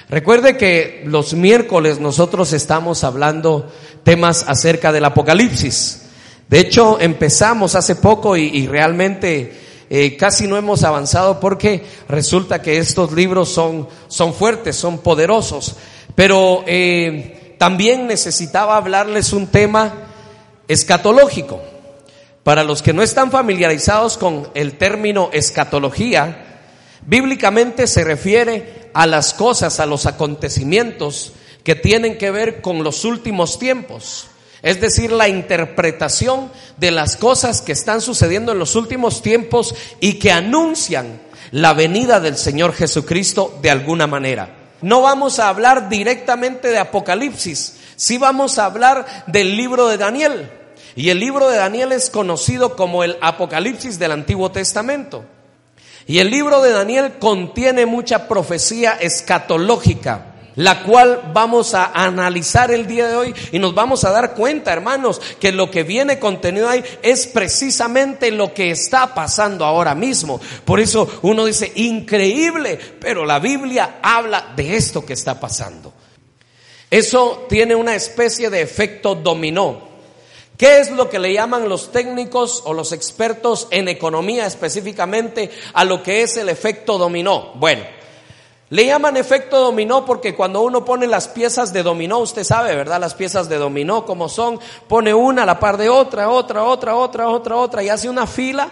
Recuerde que los miércoles nosotros estamos hablando temas acerca del Apocalipsis. De hecho, empezamos hace poco y realmente casi no hemos avanzado porque resulta que estos libros son fuertes, son poderosos. Pero también necesitaba hablarles un tema escatológico. Para los que no están familiarizados con el término escatología, bíblicamente se refiere a las cosas, a los acontecimientos que tienen que ver con los últimos tiempos. Es decir, la interpretación de las cosas que están sucediendo en los últimos tiempos y que anuncian la venida del Señor Jesucristo de alguna manera. No vamos a hablar directamente de Apocalipsis, sí vamos a hablar del libro de Daniel. Y el libro de Daniel es conocido como el Apocalipsis del Antiguo Testamento. Y el libro de Daniel contiene mucha profecía escatológica, la cual vamos a analizar el día de hoy y nos vamos a dar cuenta, hermanos, que lo que viene contenido ahí es precisamente lo que está pasando ahora mismo. Por eso uno dice, increíble, pero la Biblia habla de esto que está pasando. Eso tiene una especie de efecto dominó. ¿Qué es lo que le llaman los técnicos o los expertos en economía específicamente a lo que es el efecto dominó? Bueno, le llaman efecto dominó porque cuando uno pone las piezas de dominó, usted sabe, ¿verdad? Las piezas de dominó como son, pone una a la par de otra y hace una fila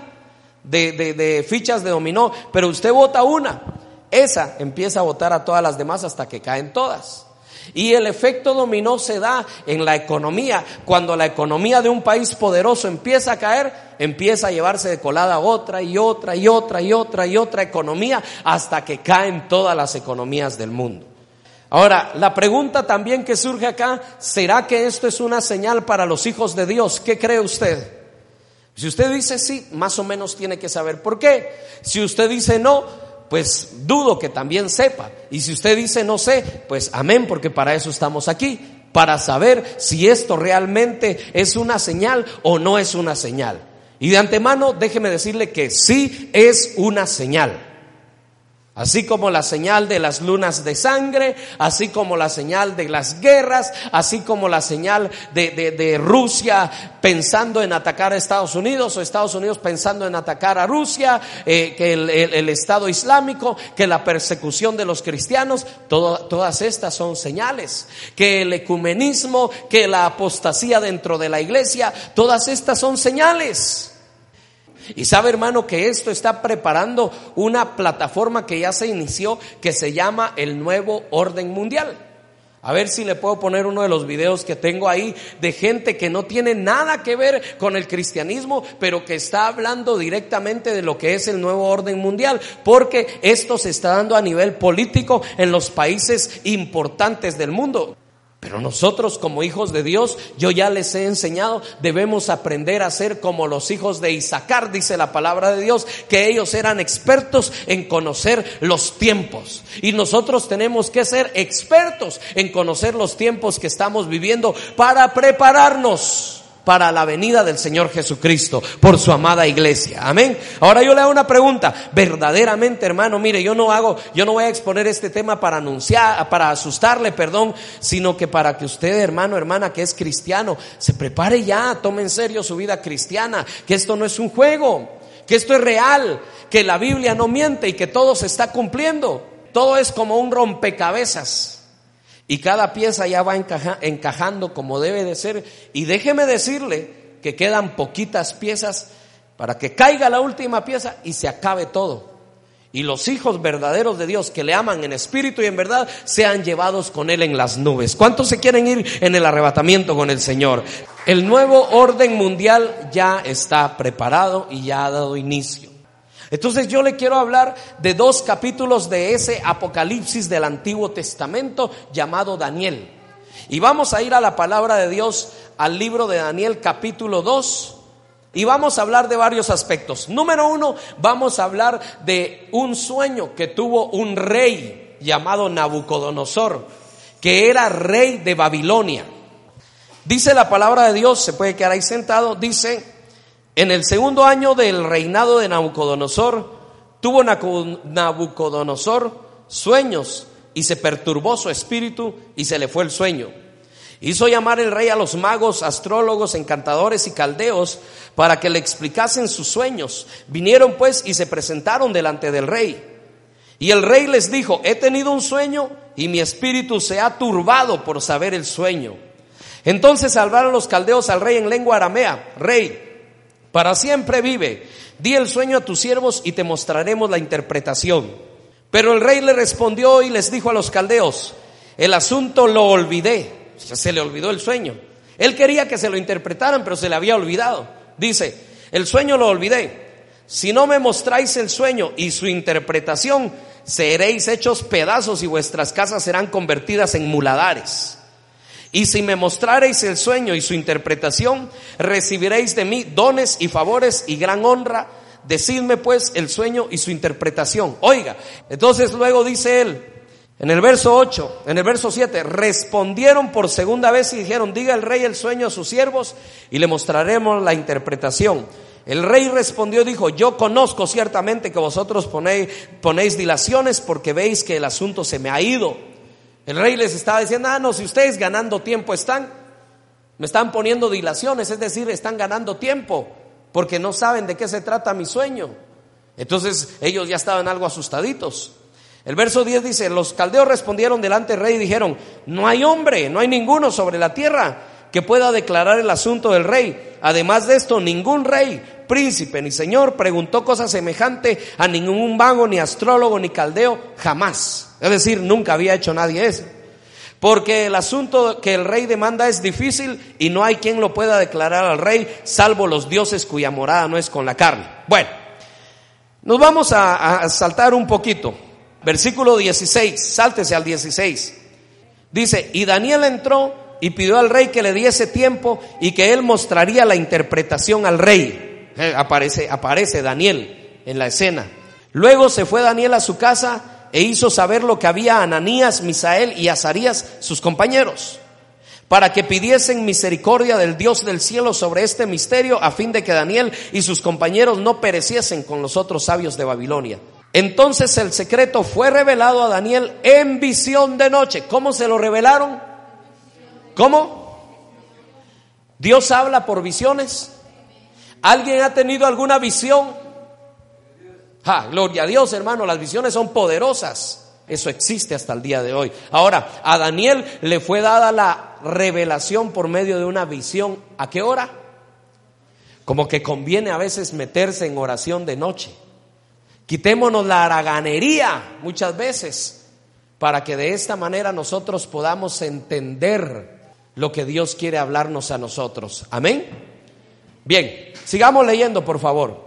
de fichas de dominó, pero usted bota una, esa empieza a botar a todas las demás hasta que caen todas. Y el efecto dominó se da en la economía. Cuando la economía de un país poderoso empieza a caer, empieza a llevarse de colada otra economía hasta que caen todas las economías del mundo. Ahora, la pregunta también que surge acá, ¿será que esto es una señal para los hijos de Dios? ¿Qué cree usted? Si usted dice sí, más o menos tiene que saber por qué. Si usted dice no, pues dudo que también sepa. Y si usted dice no sé, pues amén, porque para eso estamos aquí, para saber si esto realmente es una señal o no es una señal. Y de antemano déjeme decirle que sí es una señal. Así como la señal de las lunas de sangre, así como la señal de las guerras, así como la señal de Rusia pensando en atacar a Estados Unidos o Estados Unidos pensando en atacar a Rusia, que el Estado Islámico, que la persecución de los cristianos, todas estas son señales. Que el ecumenismo, que la apostasía dentro de la iglesia, todas estas son señales. Y sabe, hermano, que esto está preparando una plataforma que ya se inició, que se llama el Nuevo Orden Mundial. A ver si le puedo poner uno de los videos que tengo ahí de gente que no tiene nada que ver con el cristianismo, pero que está hablando directamente de lo que es el Nuevo Orden Mundial, porque esto se está dando a nivel político en los países importantes del mundo. Pero nosotros como hijos de Dios, yo ya les he enseñado, debemos aprender a ser como los hijos de Isaacar, dice la palabra de Dios, que ellos eran expertos en conocer los tiempos. Y nosotros tenemos que ser expertos en conocer los tiempos que estamos viviendo para prepararnos para la venida del Señor Jesucristo por su amada iglesia. Amén. Ahora yo le hago una pregunta. Verdaderamente, hermano, mire, yo no voy a exponer este tema para asustarle, sino que para que usted, hermano, hermana, que es cristiano, se prepare ya, tome en serio su vida cristiana, que esto no es un juego, que esto es real, que la Biblia no miente y que todo se está cumpliendo. Todo es como un rompecabezas. Y cada pieza ya va encajando como debe de ser. Y déjeme decirle que quedan poquitas piezas para que caiga la última pieza y se acabe todo. Y los hijos verdaderos de Dios que le aman en espíritu y en verdad sean llevados con Él en las nubes. ¿Cuántos se quieren ir en el arrebatamiento con el Señor? El nuevo orden mundial ya está preparado y ya ha dado inicio. Entonces yo le quiero hablar de 2 capítulos de ese Apocalipsis del Antiguo Testamento llamado Daniel. Y vamos a ir a la palabra de Dios, al libro de Daniel capítulo 2, y vamos a hablar de varios aspectos. Número 1, vamos a hablar de un sueño que tuvo un rey llamado Nabucodonosor, que era rey de Babilonia. Dice la palabra de Dios, se puede quedar ahí sentado, dice: en el 2º año del reinado de Nabucodonosor, tuvo Nabucodonosor sueños y se perturbó su espíritu y se le fue el sueño. Hizo llamar el rey a los magos, astrólogos, encantadores y caldeos para que le explicasen sus sueños. Vinieron pues y se presentaron delante del rey. Y el rey les dijo: he tenido un sueño y mi espíritu se ha turbado por saber el sueño. Entonces hablaron los caldeos al rey en lengua aramea: rey, para siempre vive, di el sueño a tus siervos y te mostraremos la interpretación. Pero el rey le respondió y les dijo a los caldeos: el asunto lo olvidé. Se le olvidó el sueño. Él quería que se lo interpretaran, pero se le había olvidado. Dice: el sueño lo olvidé. Si no me mostráis el sueño y su interpretación, seréis hechos pedazos y vuestras casas serán convertidas en muladares. Y si me mostrareis el sueño y su interpretación, recibiréis de mí dones y favores y gran honra. Decidme pues el sueño y su interpretación. Oiga, entonces luego dice él, en el verso 7, respondieron por segunda vez y dijeron: diga el rey el sueño a sus siervos y le mostraremos la interpretación. El rey respondió y dijo: yo conozco ciertamente que vosotros ponéis dilaciones porque veis que el asunto se me ha ido. El rey les estaba diciendo: no, si ustedes ganando tiempo me están poniendo dilaciones, es decir, están ganando tiempo porque no saben de qué se trata mi sueño. Entonces ellos ya estaban algo asustaditos. El verso 10 dice: los caldeos respondieron delante del rey y dijeron: no hay hombre, no hay ninguno sobre la tierra que pueda declarar el asunto del rey. Además de esto, ningún rey, príncipe ni señor preguntó cosa semejante a ningún mago, ni astrólogo, ni caldeo, jamás. Es decir, nunca había hecho nadie eso. Porque el asunto que el rey demanda es difícil y no hay quien lo pueda declarar al rey, salvo los dioses cuya morada no es con la carne. Bueno, nos vamos a saltar un poquito. Versículo 16, sáltese al 16. Dice: y Daniel entró y pidió al rey que le diese tiempo y que él mostraría la interpretación al rey. Aparece Daniel en la escena. Luego se fue Daniel a su casa e hizo saber lo que había a Ananías, Misael y Azarías, sus compañeros, para que pidiesen misericordia del Dios del cielo sobre este misterio, a fin de que Daniel y sus compañeros no pereciesen con los otros sabios de Babilonia. Entonces el secreto fue revelado a Daniel en visión de noche. ¿Cómo se lo revelaron? ¿Cómo? ¿Dios habla por visiones? ¿Alguien ha tenido alguna visión? Gloria a Dios, hermano, las visiones son poderosas. Eso existe hasta el día de hoy. Ahora, a Daniel le fue dada la revelación por medio de una visión. ¿A qué hora? Como que conviene a veces meterse en oración de noche. Quitémonos la haraganería muchas veces, para que de esta manera nosotros podamos entender lo que Dios quiere hablarnos a nosotros. Amén. Bien, sigamos leyendo, por favor.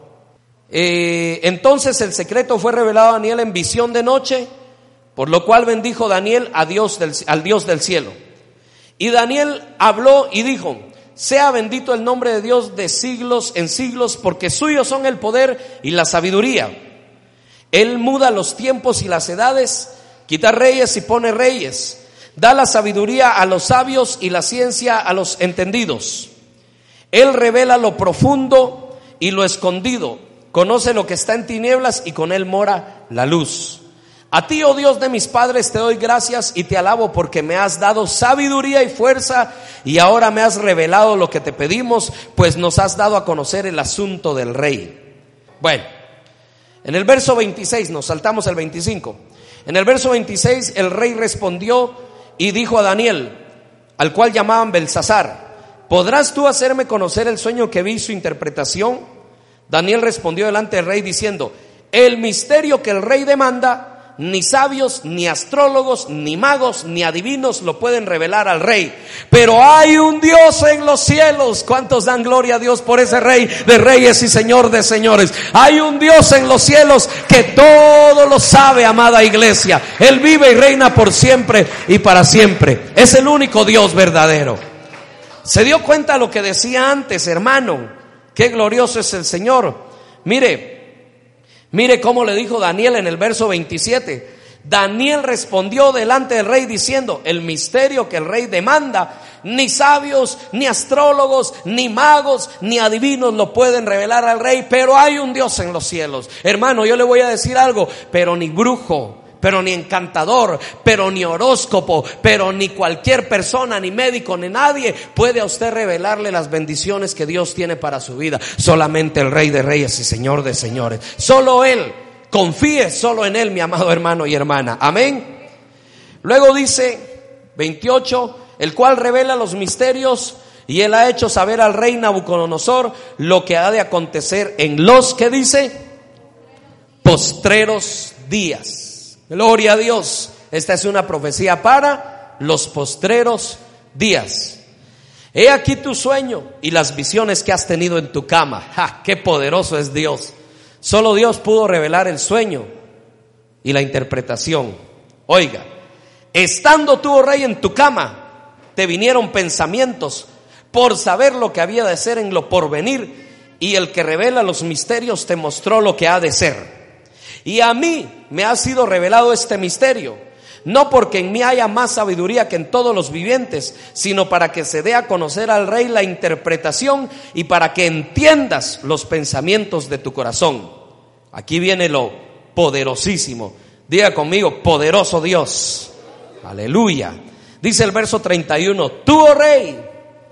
Entonces el secreto fue revelado a Daniel en visión de noche, por lo cual bendijo Daniel al Dios del cielo. Y Daniel habló y dijo: sea bendito el nombre de Dios de siglos en siglos, porque suyos son el poder y la sabiduría. Él muda los tiempos y las edades, quita reyes y pone reyes, da la sabiduría a los sabios y la ciencia a los entendidos. Él revela lo profundo y lo escondido, conoce lo que está en tinieblas y con él mora la luz. A ti, oh Dios de mis padres, te doy gracias y te alabo porque me has dado sabiduría y fuerza y ahora me has revelado lo que te pedimos, pues nos has dado a conocer el asunto del rey. Bueno, en el verso 26, nos saltamos el 25. En el verso 26 el rey respondió y dijo a Daniel, al cual llamaban Belsasar: ¿podrás tú hacerme conocer el sueño que vi y su interpretación? Daniel respondió delante del rey diciendo: el misterio que el rey demanda, ni sabios, ni astrólogos, ni magos, ni adivinos lo pueden revelar al rey. Pero hay un Dios en los cielos. ¿Cuántos dan gloria a Dios por ese rey de reyes y señor de señores? Hay un Dios en los cielos que todo lo sabe, amada iglesia. Él vive y reina por siempre y para siempre. Es el único Dios verdadero. ¿Se dio cuenta lo que decía antes, hermano? Qué glorioso es el Señor. Mire cómo le dijo Daniel en el verso 27. Daniel respondió delante del rey diciendo: el misterio que el rey demanda, ni sabios, ni astrólogos, ni magos, ni adivinos lo pueden revelar al rey, pero hay un Dios en los cielos. Hermano, yo le voy a decir algo: pero ni brujo, pero ni encantador, pero ni horóscopo, pero ni cualquier persona, ni médico, ni nadie puede a usted revelarle las bendiciones que Dios tiene para su vida. Solamente el Rey de Reyes y Señor de Señores. Solo Él. Confíe solo en Él, mi amado hermano y hermana. Amén. Luego dice 28, el cual revela los misterios, y Él ha hecho saber al rey Nabucodonosor lo que ha de acontecer en los, que dice, postreros días. Gloria a Dios. Esta es una profecía para los postreros días. He aquí tu sueño y las visiones que has tenido en tu cama. ¡Ja! ¡Qué poderoso es Dios! Solo Dios pudo revelar el sueño y la interpretación. Oiga, estando tú, oh rey, en tu cama, te vinieron pensamientos por saber lo que había de ser en lo porvenir, y el que revela los misterios te mostró lo que ha de ser. Y a mí me ha sido revelado este misterio, no porque en mí haya más sabiduría que en todos los vivientes, sino para que se dé a conocer al rey la interpretación y para que entiendas los pensamientos de tu corazón. Aquí viene lo poderosísimo. Diga conmigo, poderoso Dios. Aleluya. Dice el verso 31, tú, oh rey,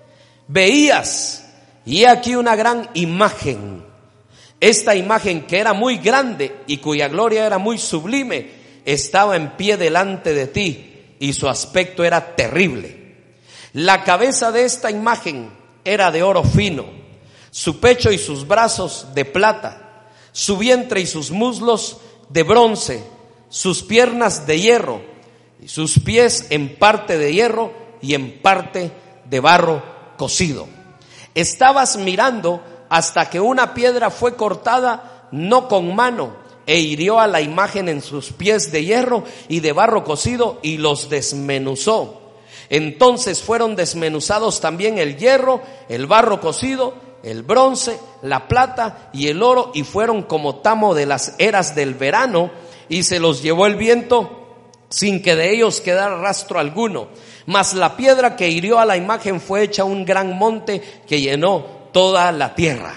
veías, y he aquí una gran imagen. Esta imagen, que era muy grande y cuya gloria era muy sublime, estaba en pie delante de ti, y su aspecto era terrible. La cabeza de esta imagen era de oro fino, su pecho y sus brazos de plata, su vientre y sus muslos de bronce, sus piernas de hierro, y sus pies en parte de hierro y en parte de barro cocido. Estabas mirando hasta que una piedra fue cortada, no con mano, e hirió a la imagen en sus pies de hierro y de barro cocido, y los desmenuzó. Entonces fueron desmenuzados también el hierro, el barro cocido, el bronce, la plata y el oro, y fueron como tamo de las eras del verano, y se los llevó el viento sin que de ellos quedara rastro alguno. Mas la piedra que hirió a la imagen fue hecha un gran monte que llenó toda la tierra.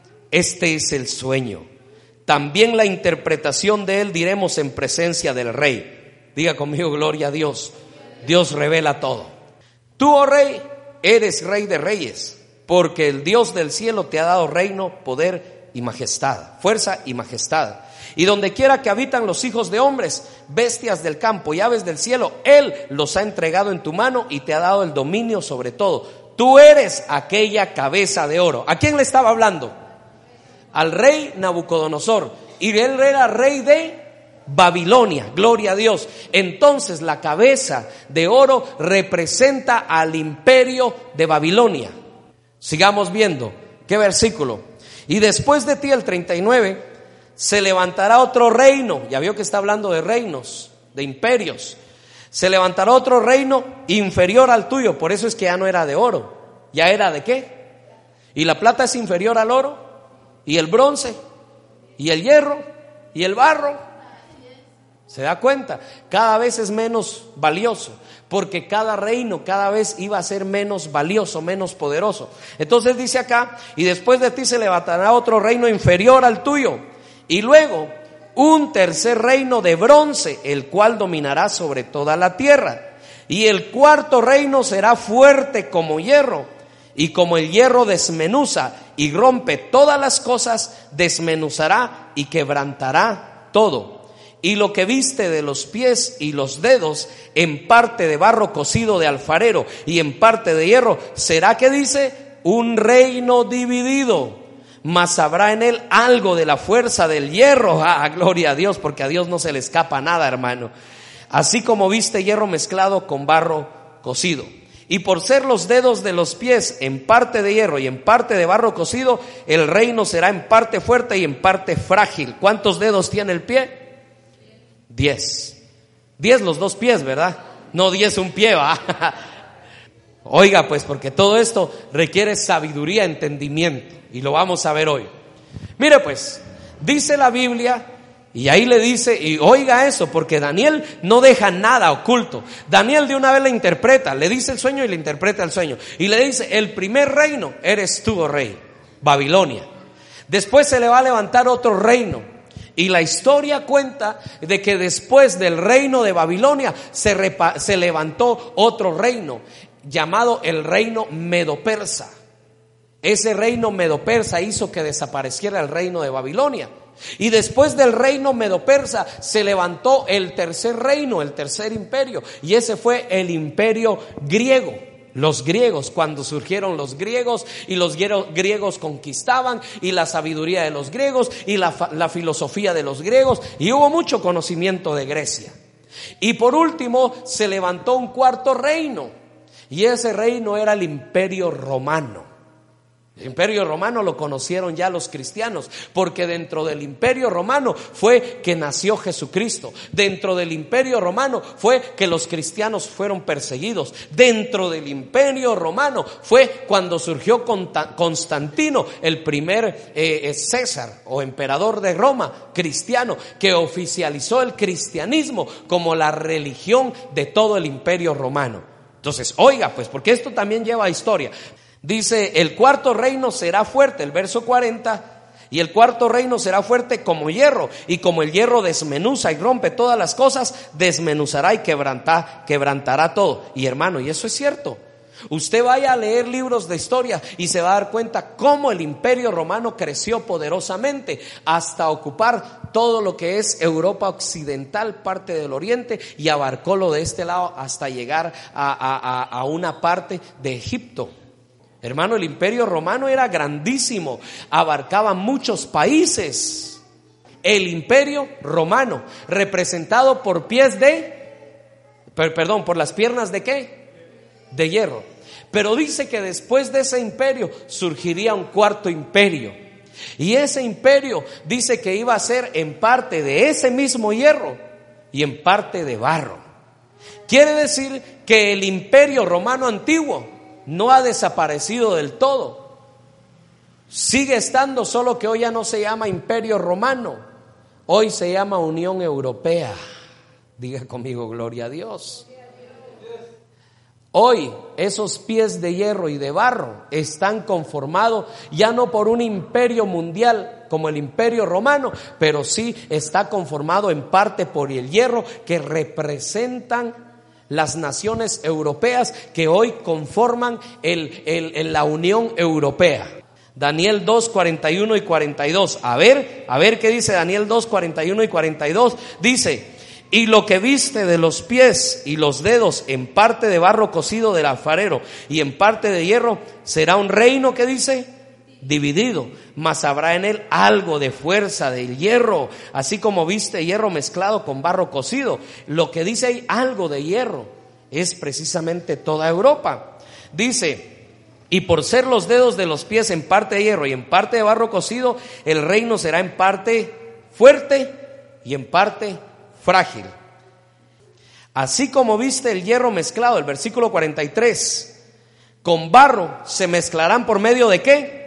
Este es el sueño. También la interpretación de él diremos en presencia del rey. Diga conmigo, gloria a Dios. Dios revela todo. Tú, oh rey, eres rey de reyes, porque el Dios del cielo te ha dado reino, poder y majestad, fuerza y majestad. Y donde quiera que habitan los hijos de hombres, bestias del campo y aves del cielo, Él los ha entregado en tu mano y te ha dado el dominio sobre todo. Tú eres aquella cabeza de oro. ¿A quién le estaba hablando? Al rey Nabucodonosor. Y él era rey de Babilonia, gloria a Dios. Entonces la cabeza de oro representa al imperio de Babilonia. Sigamos viendo, ¿qué versículo? Y después de ti, el 39, se levantará otro reino. Ya vio que está hablando de reinos, de imperios. Se levantará otro reino inferior al tuyo. Por eso es que ya no era de oro. ¿Ya era de qué? Y la plata es inferior al oro, y el bronce, y el hierro, y el barro. ¿Se da cuenta? Cada vez es menos valioso, porque cada reino cada vez iba a ser menos valioso, menos poderoso. Entonces dice acá, y después de ti se levantará otro reino inferior al tuyo, y luego un tercer reino de bronce, el cual dominará sobre toda la tierra. Y el cuarto reino será fuerte como hierro, y como el hierro desmenuza y rompe todas las cosas, desmenuzará y quebrantará todo. Y lo que viste de los pies y los dedos, en parte de barro cocido de alfarero y en parte de hierro, será, que dice, un reino dividido, mas habrá en él algo de la fuerza del hierro. Gloria a Dios, porque a Dios no se le escapa nada, hermano. Así como viste hierro mezclado con barro cocido. Y por ser los dedos de los pies en parte de hierro y en parte de barro cocido, el reino será en parte fuerte y en parte frágil. ¿Cuántos dedos tiene el pie? 10. 10 los dos pies, ¿verdad? No 10 un pie, ¿va? Oiga, pues, porque todo esto requiere sabiduría, entendimiento, y lo vamos a ver hoy. Mire, pues, dice la Biblia, y ahí le dice, y oiga eso, porque Daniel no deja nada oculto. Daniel de una vez le interpreta, le dice el sueño y le interpreta el sueño. Y le dice, el primer reino eres tú, oh rey, Babilonia. Después se le va a levantar otro reino, Y la historia cuenta de que después del reino de Babilonia se levantó otro reino llamado el reino medo-persa. Ese reino medo-persa hizo que desapareciera el reino de Babilonia. Y después del reino medo-persa se levantó el tercer reino, el tercer imperio, y ese fue el imperio griego. Los griegos, cuando surgieron los griegos y los griegos conquistaban, y la sabiduría de los griegos y la filosofía de los griegos, y hubo mucho conocimiento de Grecia. Y por último se levantó un cuarto reino, y ese reino era el imperio romano. El imperio romano lo conocieron ya los cristianos, porque dentro del imperio romano fue que nació Jesucristo. Dentro del imperio romano fue que los cristianos fueron perseguidos. Dentro del imperio romano fue cuando surgió Constantino, el primer César o emperador de Roma, cristiano, que oficializó el cristianismo como la religión de todo el imperio romano. Entonces, oiga pues, porque esto también lleva historia. Dice, el cuarto reino será fuerte, el verso 40, y el cuarto reino será fuerte como hierro, y como el hierro desmenuza y rompe todas las cosas, desmenuzará y quebrantará todo. Y hermano, y eso es cierto. Usted vaya a leer libros de historia y se va a dar cuenta cómo el imperio romano creció poderosamente hasta ocupar todo lo que es Europa occidental, parte del oriente, y abarcó lo de este lado hasta llegar a una parte de Egipto. Hermano, el imperio romano era grandísimo, abarcaba muchos países. El imperio romano, representado por por las piernas ¿de qué? De hierro. Pero dice que después de ese imperio surgiría un cuarto imperio. Y ese imperio dice que iba a ser en parte de ese mismo hierro y en parte de barro. Quiere decir que el imperio romano antiguo no ha desaparecido del todo. Sigue estando, solo que hoy ya no se llama imperio romano, hoy se llama Unión Europea. Diga conmigo, gloria a Dios. Hoy esos pies de hierro y de barro están conformados ya no por un imperio mundial como el imperio romano, pero sí está conformado en parte por el hierro que representan las naciones europeas que hoy conforman la Unión Europea. Daniel 2, 41 y 42. A ver qué dice Daniel 2, 41 y 42. Dice: y lo que viste de los pies y los dedos en parte de barro cocido del alfarero y en parte de hierro, será un reino, que dice, dividido, mas habrá en él algo de fuerza del hierro, así como viste hierro mezclado con barro cocido. Lo que dice ahí, algo de hierro, es precisamente toda Europa. Dice: y por ser los dedos de los pies en parte de hierro y en parte de barro cocido, el reino será en parte fuerte y en parte frágil. Así como viste el hierro mezclado, el versículo 43, con barro se mezclarán por medio de ¿qué?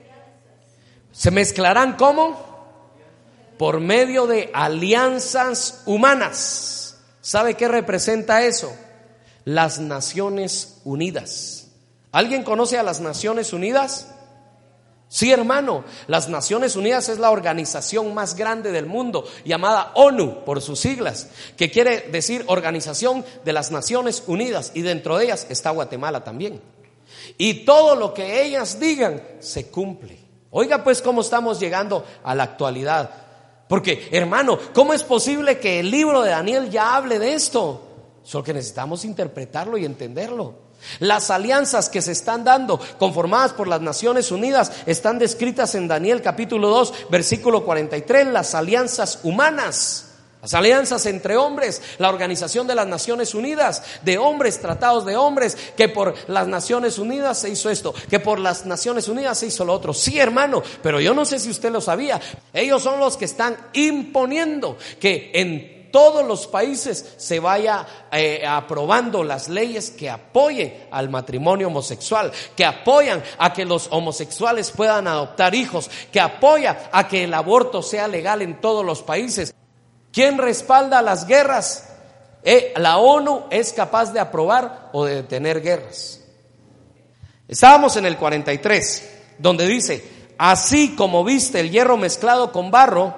¿Se mezclarán cómo? Por medio de alianzas humanas. ¿Sabe qué representa eso? Las Naciones Unidas. ¿Alguien conoce a las Naciones Unidas? Sí, hermano, las Naciones Unidas es la organización más grande del mundo, llamada ONU por sus siglas, que quiere decir Organización de las Naciones Unidas, y dentro de ellas está Guatemala también. Y todo lo que ellas digan se cumple. Oiga pues cómo estamos llegando a la actualidad. Porque, hermano, ¿cómo es posible que el libro de Daniel ya hable de esto? Solo que necesitamos interpretarlo y entenderlo. Las alianzas que se están dando, conformadas por las Naciones Unidas, están descritas en Daniel capítulo 2, versículo 43, las alianzas humanas. Las alianzas entre hombres, la organización de las Naciones Unidas, de hombres, tratados de hombres, que por las Naciones Unidas se hizo esto, que por las Naciones Unidas se hizo lo otro. Sí, hermano, pero yo no sé si usted lo sabía. Ellos son los que están imponiendo que en todos los países se vaya aprobando las leyes que apoyen al matrimonio homosexual, que apoyan a que los homosexuales puedan adoptar hijos, que apoya a que el aborto sea legal en todos los países. ¿Quién respalda las guerras? La ONU es capaz de aprobar o de detener guerras. Estábamos en el 43, donde dice: así como viste el hierro mezclado con barro,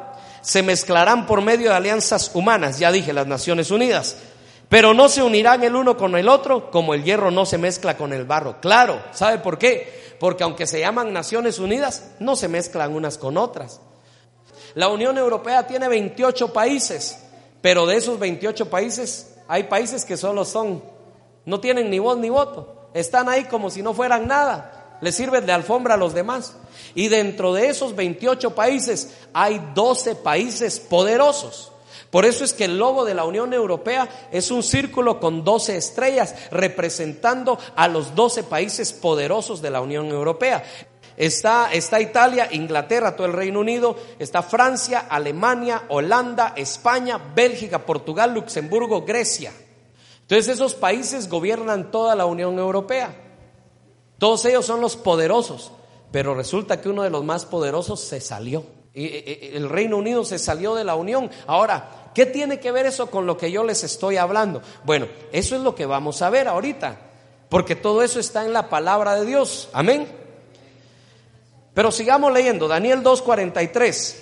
se mezclarán por medio de alianzas humanas, ya dije, las Naciones Unidas, pero no se unirán el uno con el otro como el hierro no se mezcla con el barro. Claro, ¿sabe por qué? Porque aunque se llaman Naciones Unidas, no se mezclan unas con otras. La Unión Europea tiene 28 países, pero de esos 28 países hay países que solo no tienen ni voz ni voto, están ahí como si no fueran nada, les sirven de alfombra a los demás. Y dentro de esos 28 países hay 12 países poderosos. Por eso es que el logo de la Unión Europea es un círculo con 12 estrellas representando a los 12 países poderosos de la Unión Europea. Está Italia, Inglaterra, todo el Reino Unido, está Francia, Alemania, Holanda, España, Bélgica, Portugal, Luxemburgo, Grecia. Entonces esos países gobiernan toda la Unión Europea. Todos ellos son los poderosos, pero resulta que uno de los más poderosos se salió. El Reino Unido se salió de la Unión. Ahora, ¿qué tiene que ver eso con lo que yo les estoy hablando? Bueno, eso es lo que vamos a ver ahorita, porque todo eso está en la palabra de Dios. Amén. Pero sigamos leyendo, Daniel 2:43,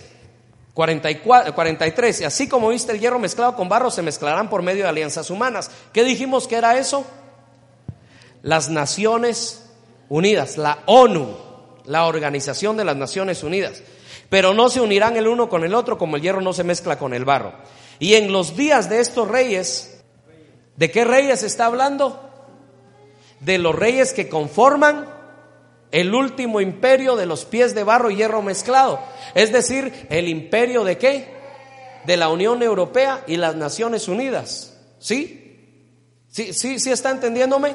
43. Y así como viste el hierro mezclado con barro, se mezclarán por medio de alianzas humanas. ¿Qué dijimos que era eso? Las Naciones Unidas, la ONU, la Organización de las Naciones Unidas. Pero no se unirán el uno con el otro como el hierro no se mezcla con el barro. Y en los días de estos reyes, ¿de qué reyes está hablando? De los reyes que conforman el último imperio de los pies de barro y hierro mezclado. Es decir, el imperio ¿de qué? De la Unión Europea y las Naciones Unidas. ¿Sí? ¿Sí está entendiéndome?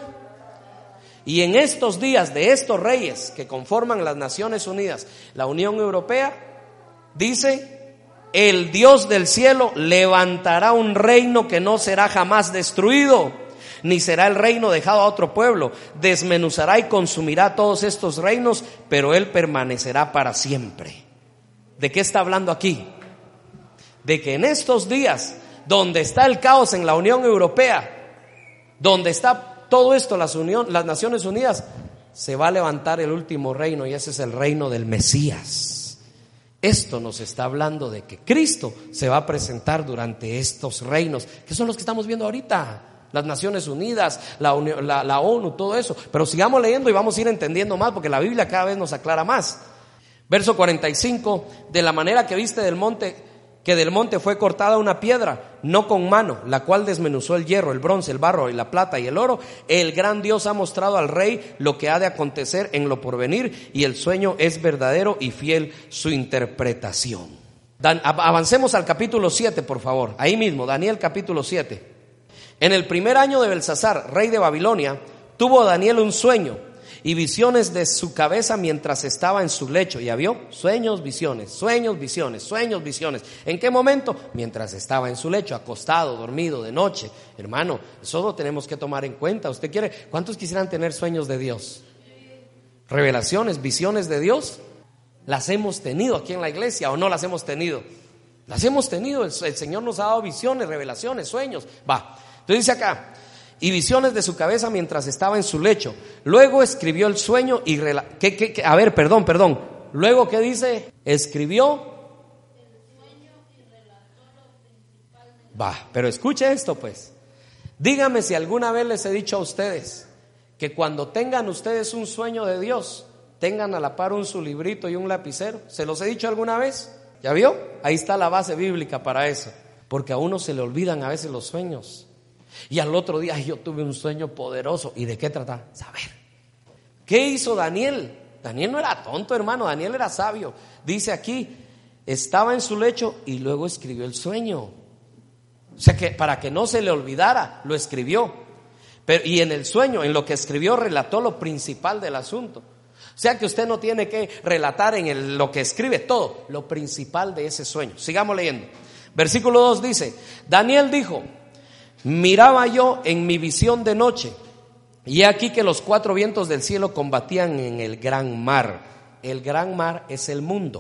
Y en estos días de estos reyes que conforman las Naciones Unidas, la Unión Europea, dice, el Dios del cielo levantará un reino que no será jamás destruido, ni será el reino dejado a otro pueblo. Desmenuzará y consumirá todos estos reinos, pero él permanecerá para siempre. ¿De qué está hablando aquí? De que en estos días, donde está el caos en la Unión Europea, donde está todo esto, las Naciones Unidas, se va a levantar el último reino, y ese es el reino del Mesías. Esto nos está hablando de que Cristo se va a presentar durante estos reinos, que son los que estamos viendo ahorita. Las Naciones Unidas, la ONU, todo eso. Pero sigamos leyendo y vamos a ir entendiendo más, porque la Biblia cada vez nos aclara más. Verso 45, de la manera que viste del monte fue cortada una piedra, no con mano, la cual desmenuzó el hierro, el bronce, el barro y la plata y el oro. El gran Dios ha mostrado al rey lo que ha de acontecer en lo porvenir, y el sueño es verdadero y fiel su interpretación. Avancemos al capítulo 7, por favor. Ahí mismo, Daniel capítulo 7. En el primer año de Belsasar, rey de Babilonia, tuvo Daniel un sueño y visiones de su cabeza mientras estaba en su lecho. ¿Ya vio? Sueños, visiones, sueños, visiones, sueños, visiones. ¿En qué momento? Mientras estaba en su lecho, acostado, dormido, de noche. Hermano, eso lo tenemos que tomar en cuenta. ¿Usted quiere? ¿Cuántos quisieran tener sueños de Dios? Revelaciones, visiones de Dios. ¿Las hemos tenido aquí en la iglesia o no las hemos tenido? Las hemos tenido. El Señor nos ha dado visiones, revelaciones, sueños. Entonces dice acá, y visiones de su cabeza mientras estaba en su lecho. Luego escribió el sueño y perdón. Luego, ¿qué dice? Escribió el sueño y relató lo principal. Pero escuche esto pues. Dígame si alguna vez les he dicho a ustedes que cuando tengan ustedes un sueño de Dios, tengan a la par su librito y un lapicero. ¿Se los he dicho alguna vez? ¿Ya vio? Ahí está la base bíblica para eso. Porque a uno se le olvidan a veces los sueños. Y al otro día yo tuve un sueño poderoso. ¿Y de qué trataba? Saber. ¿Qué hizo Daniel? Daniel no era tonto, hermano. Daniel era sabio. Dice aquí, estaba en su lecho y luego escribió el sueño. O sea que para que no se le olvidara, lo escribió. Y en el sueño, en lo que escribió, relató lo principal del asunto. O sea que usted no tiene que relatar en lo que escribe todo, lo principal de ese sueño. Sigamos leyendo. Versículo 2 dice, Daniel dijo, miraba yo en mi visión de noche, y he aquí que los 4 vientos del cielo combatían en el gran mar. El gran mar es el mundo.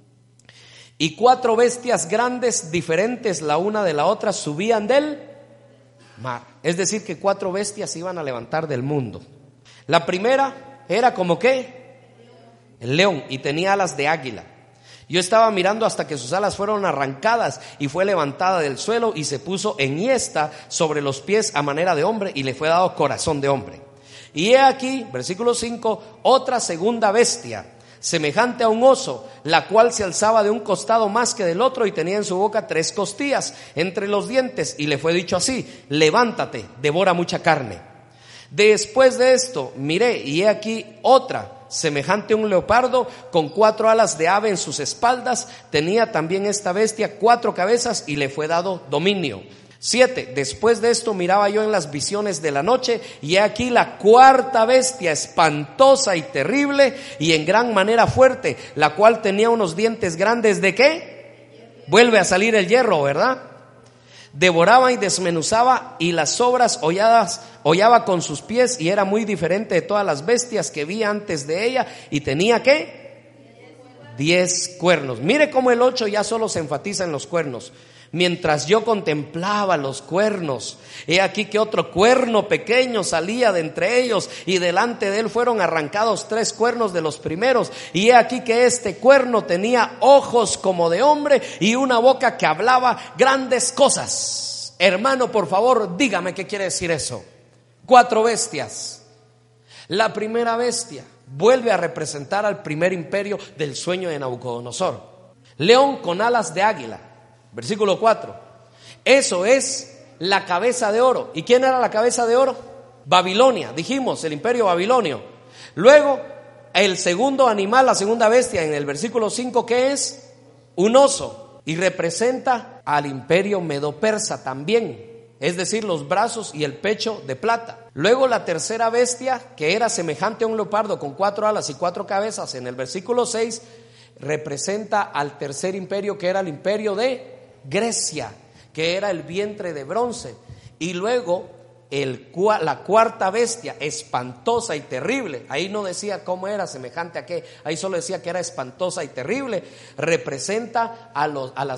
Y 4 bestias grandes, diferentes la una de la otra, subían del mar. Es decir, que 4 bestias se iban a levantar del mundo. La primera era como ¿qué? El león, y tenía alas de águila. Yo estaba mirando hasta que sus alas fueron arrancadas y fue levantada del suelo y se puso enhiesta sobre los pies a manera de hombre y le fue dado corazón de hombre. Y he aquí, versículo 5, otra segunda bestia, semejante a un oso, la cual se alzaba de un costado más que del otro y tenía en su boca 3 costillas entre los dientes, y le fue dicho así: levántate, devora mucha carne. Después de esto miré y he aquí otra, semejante a un leopardo, con 4 alas de ave en sus espaldas. Tenía también esta bestia 4 cabezas y le fue dado dominio. 7. Después de esto miraba yo en las visiones de la noche, y he aquí la 4ª bestia, espantosa y terrible y en gran manera fuerte, la cual tenía unos dientes grandes. ¿De qué? Vuelve a salir el hierro, ¿verdad? Devoraba y desmenuzaba, y las sobras hollaba con sus pies, y era muy diferente de todas las bestias que vi antes de ella, y tenía ¿qué? 10 cuernos. Mire cómo el 8 ya solo se enfatiza en los cuernos. Mientras yo contemplaba los cuernos, he aquí que otro cuerno pequeño salía de entre ellos, y delante de él fueron arrancados 3 cuernos de los primeros. Y he aquí que este cuerno tenía ojos como de hombre y una boca que hablaba grandes cosas. Hermano, por favor, dígame qué quiere decir eso. 4 bestias. La primera bestia vuelve a representar al primer imperio del sueño de Nabucodonosor. León con alas de águila. Versículo 4. Eso es la cabeza de oro. ¿Y quién era la cabeza de oro? Babilonia, dijimos, el imperio babilonio. Luego, el segundo animal, la segunda bestia, en el versículo 5, ¿qué es? Un oso. Y representa al imperio medo-persa también, es decir, los brazos y el pecho de plata. Luego la tercera bestia, que era semejante a un leopardo con 4 alas y 4 cabezas, en el versículo 6, representa al tercer imperio, que era el imperio de Grecia, que era el vientre de bronce. Y luego la 4ª bestia, espantosa y terrible, ahí no decía cómo era, semejante a qué, ahí solo decía que era espantosa y terrible, representa a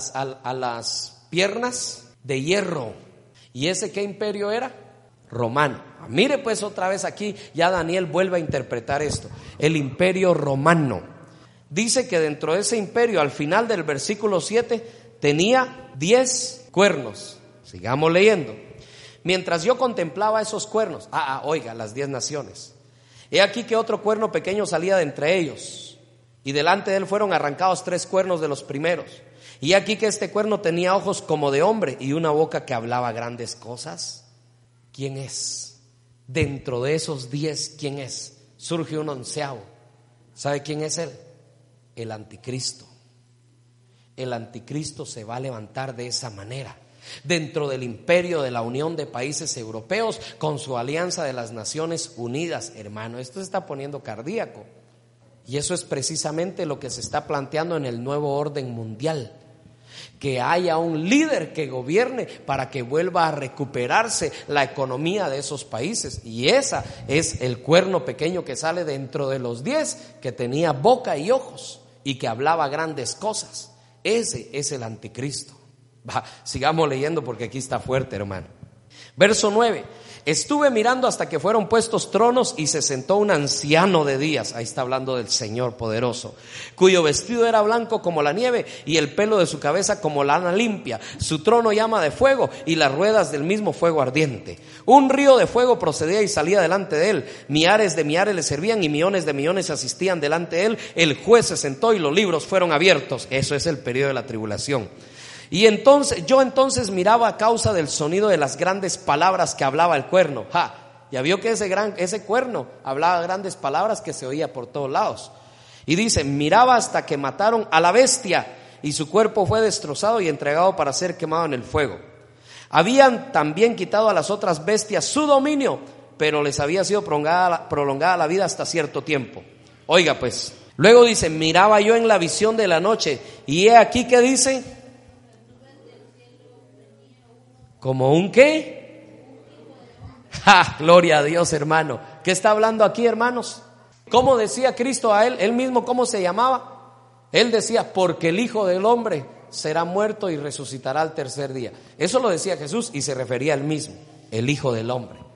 las piernas de hierro. ¿Y ese qué imperio era? Romano. Mire pues otra vez aquí, ya Daniel vuelve a interpretar esto, el imperio romano. Dice que dentro de ese imperio, al final del versículo 7, tenía 10 cuernos. Sigamos leyendo. Mientras yo contemplaba esos cuernos, oiga, las 10 naciones, he aquí que otro cuerno pequeño salía de entre ellos, y delante de él fueron arrancados 3 cuernos de los primeros. Y aquí que este cuerno tenía ojos como de hombre y una boca que hablaba grandes cosas. ¿Quién es? Dentro de esos 10, ¿quién es? Surge un 11º. ¿Sabe quién es él? El anticristo. El anticristo se va a levantar de esa manera, dentro del imperio de la Unión de Países Europeos, con su alianza de las Naciones Unidas. Hermano, esto se está poniendo cardíaco, y eso es precisamente lo que se está planteando en el nuevo orden mundial. Que haya un líder que gobierne para que vuelva a recuperarse la economía de esos países. Y esa es el cuerno pequeño que sale dentro de los 10, que tenía boca y ojos y que hablaba grandes cosas. Ese es el anticristo. Sigamos leyendo porque aquí está fuerte, hermano. Verso 9. Estuve mirando hasta que fueron puestos tronos y se sentó un anciano de días. Ahí está hablando del Señor poderoso, cuyo vestido era blanco como la nieve y el pelo de su cabeza como lana limpia. Su trono llama de fuego y las ruedas del mismo fuego ardiente. Un río de fuego procedía y salía delante de él. Millares de millares le servían y millones de millones asistían delante de él. El juez se sentó y los libros fueron abiertos. Eso es el periodo de la tribulación. Y yo entonces miraba a causa del sonido de las grandes palabras que hablaba el cuerno. Ya vio que ese cuerno hablaba grandes palabras que se oía por todos lados. Y dice, miraba hasta que mataron a la bestia y su cuerpo fue destrozado y entregado para ser quemado en el fuego. Habían también quitado a las otras bestias su dominio, pero les había sido prolongada la vida hasta cierto tiempo. Oiga pues, luego dice, miraba yo en la visión de la noche y he aquí que dice, ¿como un qué? Gloria a Dios, hermano. ¿Qué está hablando aquí, hermanos? ¿Cómo decía Cristo a él mismo, cómo se llamaba? Él decía, porque el Hijo del Hombre será muerto y resucitará al tercer día. Eso lo decía Jesús y se refería a él mismo, el Hijo del Hombre.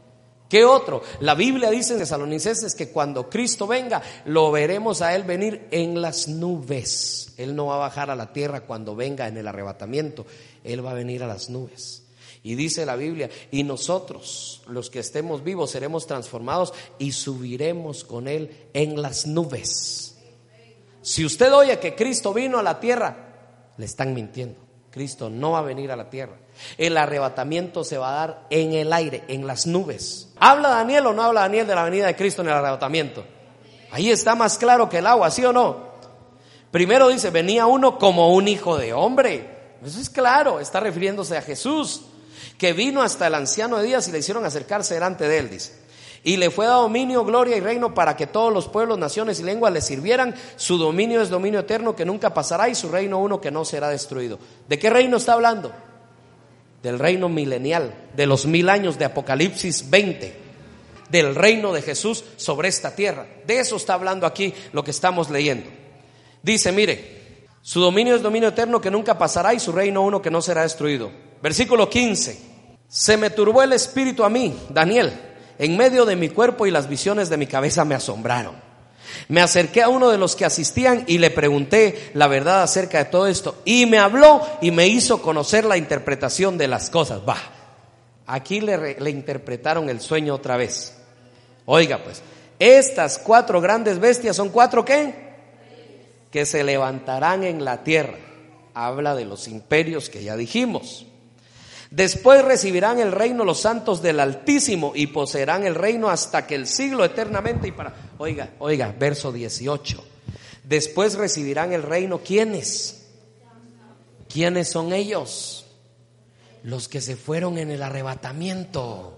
¿Qué otro? La Biblia dice en Tesalonicenses que cuando Cristo venga, lo veremos a Él venir en las nubes. Él no va a bajar a la tierra cuando venga en el arrebatamiento. Él va a venir a las nubes. Y dice la Biblia, y nosotros, los que estemos vivos, seremos transformados y subiremos con Él en las nubes. Si usted oye que Cristo vino a la tierra, le están mintiendo. Cristo no va a venir a la tierra. El arrebatamiento se va a dar en el aire, en las nubes. ¿Habla Daniel o no habla Daniel de la venida de Cristo en el arrebatamiento? Ahí está más claro que el agua, ¿sí o no? Primero dice, venía uno como un hijo de hombre. Eso es claro, está refiriéndose a Jesús, que vino hasta el anciano de días y le hicieron acercarse delante de él, dice. Y le fue dado dominio, gloria y reino para que todos los pueblos, naciones y lenguas le sirvieran. Su dominio es dominio eterno que nunca pasará y su reino uno que no será destruido. ¿De qué reino está hablando? Del reino milenial, de los 1000 años de Apocalipsis 20, del reino de Jesús sobre esta tierra. De eso está hablando aquí lo que estamos leyendo. Dice, mire, su dominio es dominio eterno que nunca pasará y su reino uno que no será destruido. Versículo 15. Se me turbó el espíritu a mí, Daniel, en medio de mi cuerpo y las visiones de mi cabeza me asombraron. Me acerqué a uno de los que asistían y le pregunté la verdad acerca de todo esto. Y me habló y me hizo conocer la interpretación de las cosas. Aquí le interpretaron el sueño otra vez. Oiga pues, estas 4 grandes bestias son 4 ¿qué? Que se levantarán en la tierra. Habla de los imperios que ya dijimos. Después recibirán el reino los santos del Altísimo y poseerán el reino hasta que el siglo eternamente y para... Oiga, verso 18. Después recibirán el reino, ¿quiénes? ¿Quiénes son ellos? Los que se fueron en el arrebatamiento.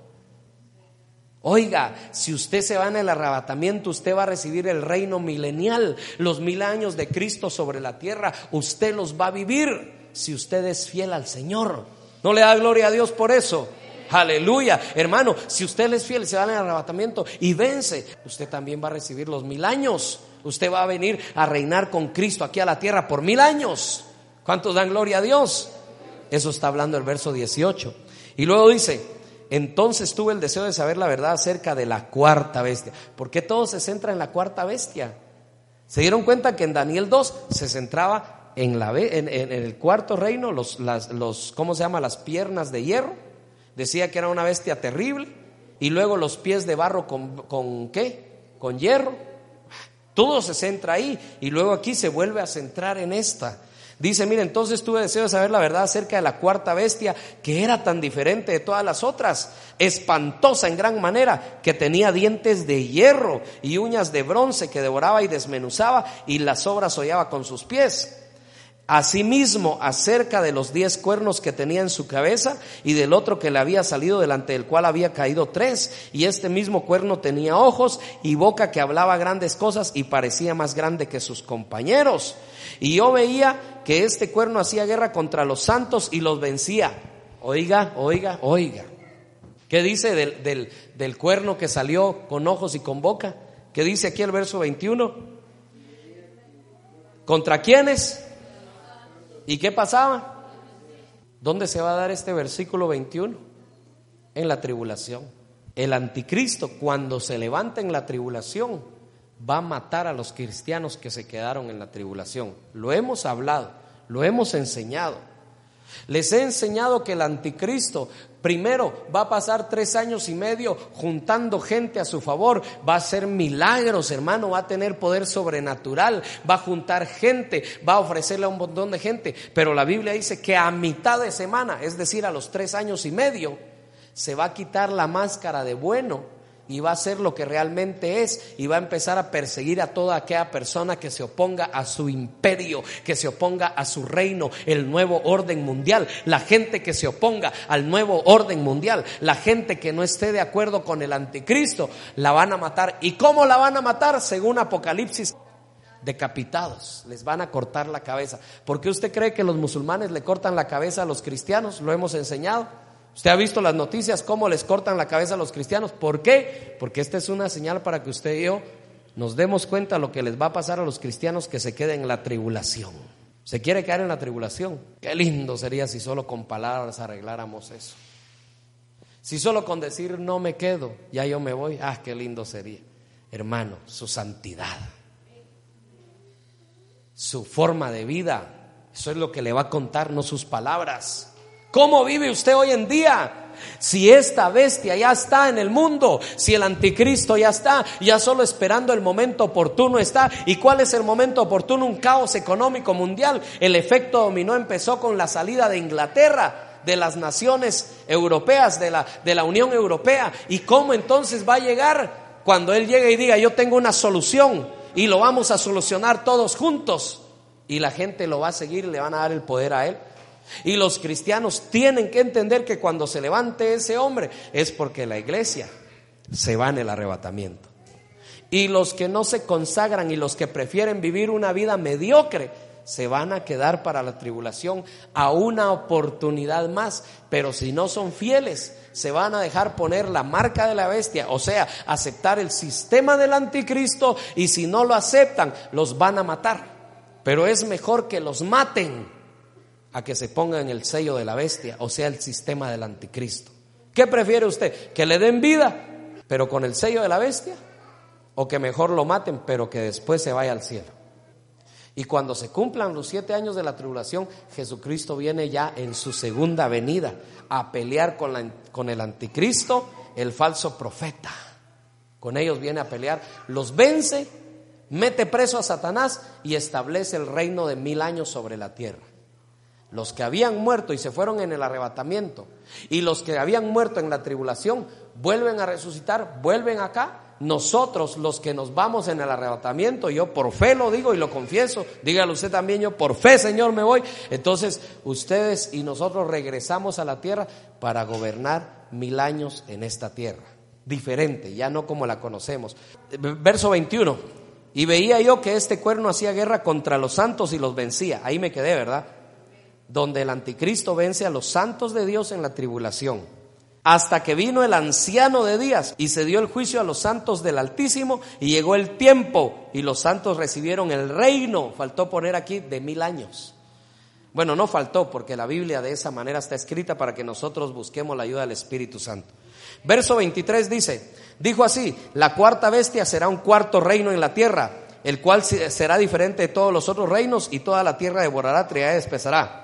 Oiga, si usted se va en el arrebatamiento, usted va a recibir el reino milenial. Los 1000 años de Cristo sobre la tierra, usted los va a vivir si usted es fiel al Señor. ¿No le da gloria a Dios por eso? Aleluya, hermano, si usted es fiel, se va en el arrebatamiento y vence, usted también va a recibir los 1000 años. Usted va a venir a reinar con Cristo aquí a la tierra por 1000 años. ¿Cuántos dan gloria a Dios? Eso está hablando el verso 18. Y luego dice, entonces tuve el deseo de saber la verdad acerca de la cuarta bestia. ¿Por qué todo se centra en la cuarta bestia? ¿Se dieron cuenta que en Daniel 2 se centraba en el cuarto reino, ¿cómo se llama? Las piernas de hierro? Decía que era una bestia terrible. Y luego los pies de barro con ¿qué? Con hierro. Todo se centra ahí. Y luego aquí se vuelve a centrar en esta. Dice, mire, entonces tuve deseo de saber la verdad acerca de la cuarta bestia, que era tan diferente de todas las otras, espantosa en gran manera, que tenía dientes de hierro y uñas de bronce, que devoraba y desmenuzaba y las obras hollaba con sus pies. Asimismo, acerca de los 10 cuernos que tenía en su cabeza y del otro que le había salido, delante del cual había caído 3, y este mismo cuerno tenía ojos y boca que hablaba grandes cosas y parecía más grande que sus compañeros. Y yo veía que este cuerno hacía guerra contra los santos y los vencía. Oiga. ¿Qué dice del cuerno que salió con ojos y con boca? ¿Qué dice aquí el verso 21? ¿Contra quiénes? ¿Y qué pasaba? ¿Dónde se va a dar este versículo 21? En la tribulación. El anticristo, cuando se levanta en la tribulación, va a matar a los cristianos que se quedaron en la tribulación. Lo hemos hablado, lo hemos enseñado. Les he enseñado que el anticristo primero va a pasar 3 años y medio juntando gente a su favor, va a hacer milagros, hermano, va a tener poder sobrenatural, va a juntar gente, va a ofrecerle a un montón de gente. Pero la Biblia dice que a mitad de semana, es decir, a los 3 años y medio, se va a quitar la máscara de bueno y va a ser lo que realmente es, y va a empezar a perseguir a toda aquella persona que se oponga a su imperio, que se oponga a su reino, el nuevo orden mundial. La gente que se oponga al nuevo orden mundial, la gente que no esté de acuerdo con el anticristo, la van a matar. ¿Y cómo la van a matar? Según Apocalipsis, decapitados, les van a cortar la cabeza. ¿Por qué usted cree que los musulmanes le cortan la cabeza a los cristianos? Lo hemos enseñado. Usted ha visto las noticias cómo les cortan la cabeza a los cristianos. ¿Por qué? Porque esta es una señal para que usted y yo nos demos cuenta de lo que les va a pasar a los cristianos que se queden en la tribulación. ¿Se quiere quedar en la tribulación? Qué lindo sería si solo con palabras arregláramos eso. Si solo con decir no me quedo, ya yo me voy, qué lindo sería. Hermano, su santidad, su forma de vida, eso es lo que le va a contar, no sus palabras. ¿Cómo vive usted hoy en día? Si esta bestia ya está en el mundo, si el anticristo ya está, ya solo esperando el momento oportuno está. ¿Y cuál es el momento oportuno? Un caos económico mundial. El efecto dominó empezó con la salida de Inglaterra, de las naciones europeas, de la Unión Europea. ¿Y cómo entonces va a llegar? Cuando él llegue y diga, yo tengo una solución y lo vamos a solucionar todos juntos, y la gente lo va a seguir y le van a dar el poder a él. Y los cristianos tienen que entender que cuando se levante ese hombre es porque la iglesia se va en el arrebatamiento. Y los que no se consagran y los que prefieren vivir una vida mediocre se van a quedar para la tribulación a una oportunidad más. Pero si no son fieles, se van a dejar poner la marca de la bestia, o sea, aceptar el sistema del anticristo, y si no lo aceptan, los van a matar. Pero es mejor que los maten a que se pongan el sello de la bestia, o sea, el sistema del anticristo. ¿Qué prefiere usted? ¿Que le den vida pero con el sello de la bestia? ¿O que mejor lo maten pero que después se vaya al cielo? Y cuando se cumplan los 7 años de la tribulación, Jesucristo viene ya en su segunda venida a pelear con el anticristo, el falso profeta. Con ellos viene a pelear, los vence, mete preso a Satanás y establece el reino de 1000 años sobre la tierra. Los que habían muerto y se fueron en el arrebatamiento, y los que habían muerto en la tribulación, vuelven a resucitar, vuelven acá. Nosotros, los que nos vamos en el arrebatamiento, yo por fe lo digo y lo confieso, dígalo usted también, yo por fe, Señor, me voy. Entonces ustedes y nosotros regresamos a la tierra para gobernar 1000 años en esta tierra, diferente, ya no como la conocemos. Verso 21, y veía yo que este cuerno hacía guerra contra los santos y los vencía. Ahí me quedé, ¿verdad? Donde el anticristo vence a los santos de Dios en la tribulación, hasta que vino el anciano de días y se dio el juicio a los santos del Altísimo, y llegó el tiempo y los santos recibieron el reino. Faltó poner aquí de 1000 años. Bueno, no faltó, porque la Biblia de esa manera está escrita para que nosotros busquemos la ayuda del Espíritu Santo. Verso 23 dice, dijo así: la cuarta bestia será un cuarto reino en la tierra, el cual será diferente de todos los otros reinos, y toda la tierra devorará, traerá y despezará.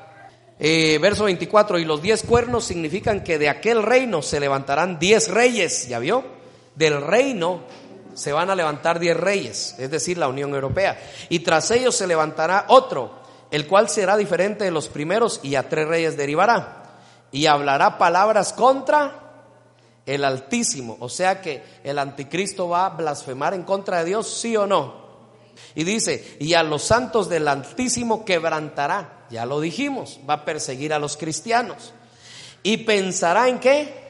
Verso 24, y los 10 cuernos significan que de aquel reino se levantarán 10 reyes. ¿Ya vio? Del reino se van a levantar 10 reyes, es decir, la Unión Europea. Y tras ellos se levantará otro, el cual será diferente de los primeros, y a 3 reyes derivará. Y hablará palabras contra el Altísimo. O sea que el anticristo va a blasfemar en contra de Dios, ¿sí o no? Y dice, y a los santos del Altísimo quebrantará. Ya lo dijimos, va a perseguir a los cristianos. ¿Y pensará en qué?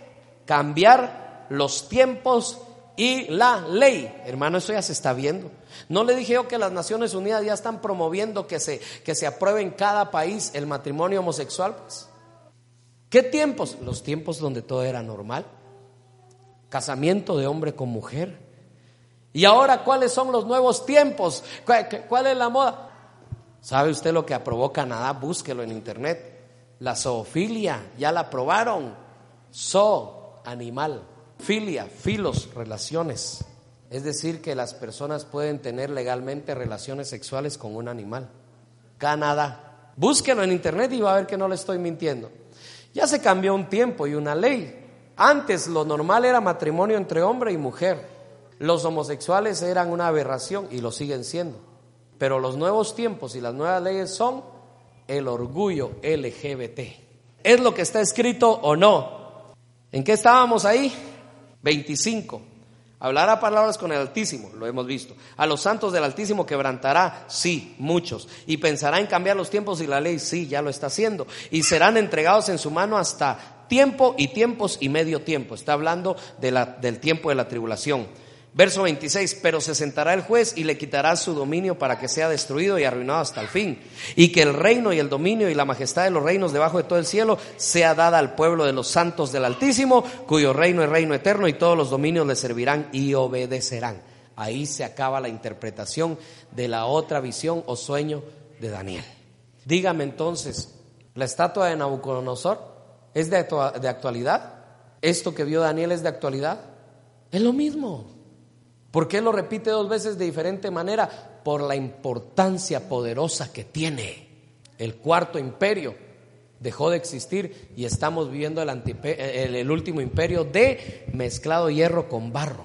Cambiar los tiempos y la ley. Hermano, eso ya se está viendo. ¿No le dije yo que las Naciones Unidas ya están promoviendo que se apruebe en cada país el matrimonio homosexual? Pues, ¿qué tiempos? Los tiempos donde todo era normal. Casamiento de hombre con mujer. Y ahora, ¿cuáles son los nuevos tiempos? ¿Cuál es la moda? ¿Sabe usted lo que aprobó Canadá? Búsquelo en internet. La zoofilia, ya la aprobaron. Zoo, animal. Filia, filos, relaciones. Es decir, que las personas pueden tener legalmente relaciones sexuales con un animal. Canadá. Búsquelo en internet y va a ver que no le estoy mintiendo. Ya se cambió un tiempo y una ley. Antes lo normal era matrimonio entre hombre y mujer. Los homosexuales eran una aberración y lo siguen siendo. Pero los nuevos tiempos y las nuevas leyes son el orgullo LGBT. ¿Es lo que está escrito o no? ¿En qué estábamos ahí? 25. Hablará palabras con el Altísimo, lo hemos visto. A los santos del Altísimo quebrantará, sí, muchos. Y pensará en cambiar los tiempos y la ley, sí, ya lo está haciendo. Y serán entregados en su mano hasta tiempo y tiempos y medio tiempo. Está hablando del tiempo de la tribulación. Verso 26, pero se sentará el juez y le quitará su dominio para que sea destruido y arruinado hasta el fin. Y que el reino y el dominio y la majestad de los reinos debajo de todo el cielo sea dada al pueblo de los santos del Altísimo, cuyo reino es reino eterno, y todos los dominios le servirán y obedecerán. Ahí se acaba la interpretación de la otra visión o sueño de Daniel. Dígame entonces, ¿la estatua de Nabucodonosor es de actualidad? ¿Esto que vio Daniel es de actualidad? Es lo mismo. ¿Por qué lo repite 2 veces de diferente manera? Por la importancia poderosa que tiene. El cuarto imperio dejó de existir y estamos viviendo el último imperio de mezclado hierro con barro,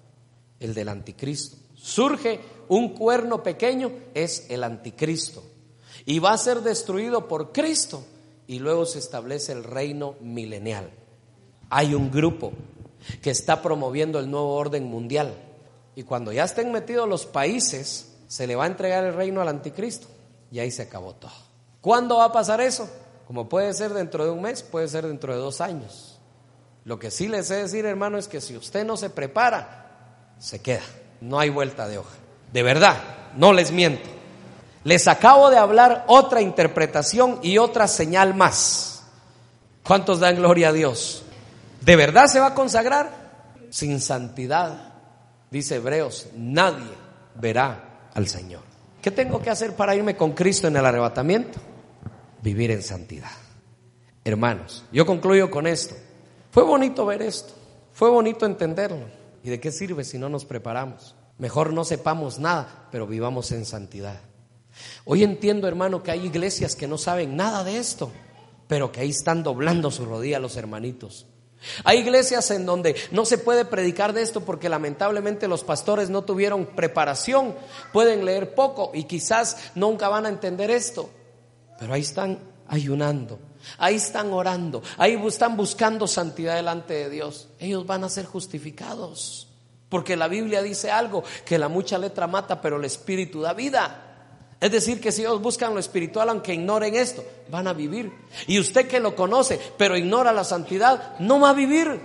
el del anticristo. Surge un cuerno pequeño, es el anticristo, y va a ser destruido por Cristo, y luego se establece el reino milenial. Hay un grupo que está promoviendo el nuevo orden mundial, y cuando ya estén metidos los países, se le va a entregar el reino al anticristo, y ahí se acabó todo. ¿Cuándo va a pasar eso? Como puede ser dentro de un mes, puede ser dentro de 2 años. Lo que sí les he de decir, hermano, es que si usted no se prepara, se queda. No hay vuelta de hoja. De verdad, no les miento. Les acabo de hablar otra interpretación y otra señal más. ¿Cuántos dan gloria a Dios? ¿De verdad se va a consagrar? Sin santidad, dice Hebreos, nadie verá al Señor. ¿Qué tengo que hacer para irme con Cristo en el arrebatamiento? Vivir en santidad. Hermanos, yo concluyo con esto. Fue bonito ver esto, fue bonito entenderlo. ¿Y de qué sirve si no nos preparamos? Mejor no sepamos nada, pero vivamos en santidad. Hoy entiendo, hermano, que hay iglesias que no saben nada de esto, pero que ahí están doblando su rodilla los hermanitos. Hay iglesias en donde no se puede predicar de esto porque lamentablemente los pastores no tuvieron preparación, pueden leer poco y quizás nunca van a entender esto. Pero ahí están ayunando, ahí están orando, ahí están buscando santidad delante de Dios. Ellos van a ser justificados, porque la Biblia dice algo, que la mucha letra mata, pero el espíritu da vida. Es decir, que si ellos buscan lo espiritual, aunque ignoren esto, van a vivir. Y usted que lo conoce, pero ignora la santidad, no va a vivir.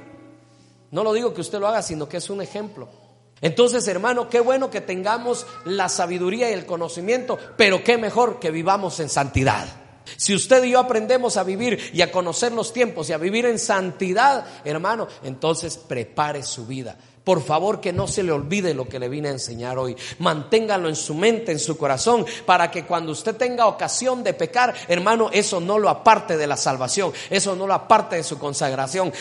No lo digo que usted lo haga, sino que es un ejemplo. Entonces, hermano, qué bueno que tengamos la sabiduría y el conocimiento, pero qué mejor que vivamos en santidad. Si usted y yo aprendemos a vivir y a conocer los tiempos y a vivir en santidad, hermano, entonces prepare su vida. Por favor, que no se le olvide lo que le vine a enseñar hoy. Manténgalo en su mente, en su corazón, para que cuando usted tenga ocasión de pecar, hermano, eso no lo aparte de la salvación, eso no lo aparte de su consagración.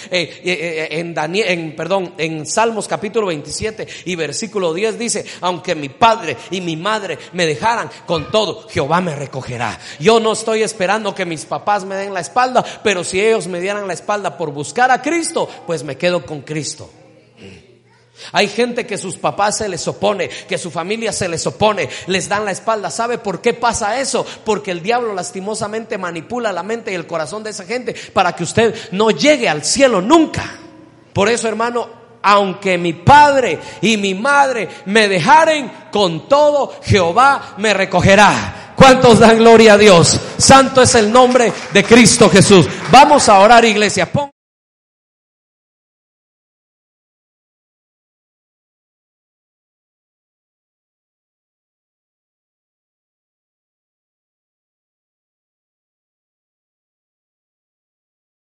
En Salmos capítulo 27 y versículo 10 dice: aunque mi padre y mi madre me dejaran, con todo Jehová me recogerá. Yo no estoy esperando que mis papás me den la espalda, pero si ellos me dieran la espalda por buscar a Cristo, pues me quedo con Cristo. Hay gente que sus papás se les opone, que su familia se les opone, les dan la espalda. ¿Sabe por qué pasa eso? Porque el diablo lastimosamente manipula la mente y el corazón de esa gente para que usted no llegue al cielo nunca. Por eso, hermano, aunque mi padre y mi madre me dejaren, con todo Jehová me recogerá. ¿Cuántos dan gloria a Dios? Santo es el nombre de Cristo Jesús. Vamos a orar, iglesia.